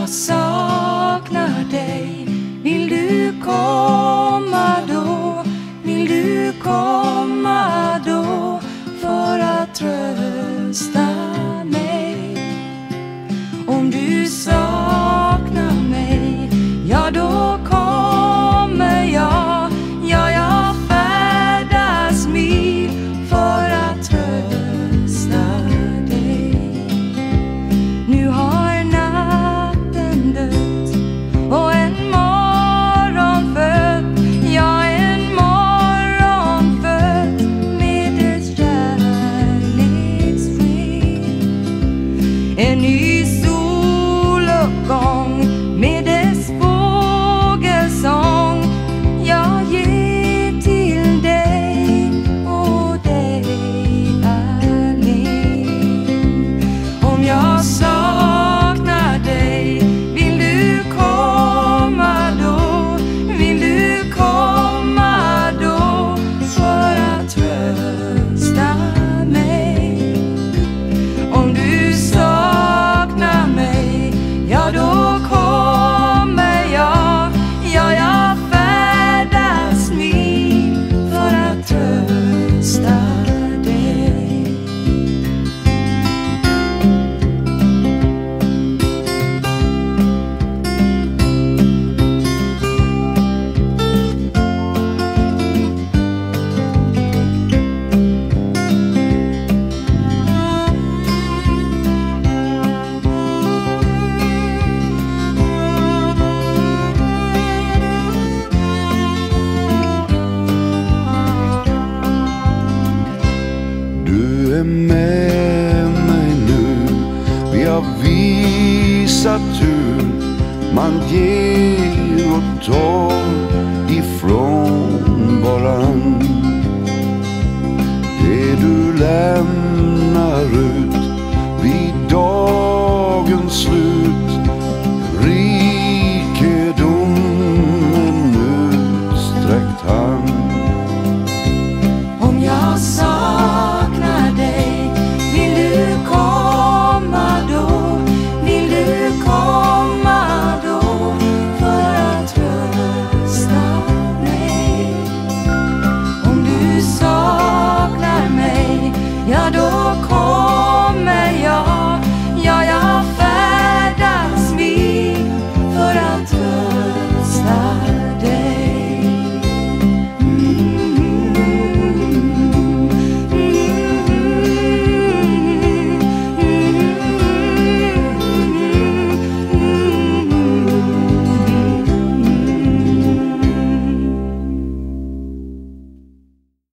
jag saknar dig, vill du komma då? Vill du komma då för att trösta mig? Om du saknar mig, ja då kommer jag. Ja, jag färdas mil för att trösta dig. Nu har natten dött och en morgon född. Ja, en morgon född med dess kärlekssken. En ny soluppgång med dess fågelsång. Jag ger till dig och dig allen. Om jag saknar dig, vill du komma då? Vill du komma då för att trösta mig? Om du saknar mig, ja då kommer jag. Ja, jag färdas mil för att trösta dig. Du är med mig nu, vi har visat hur man ger och tar ifrån varann. Det du lämnar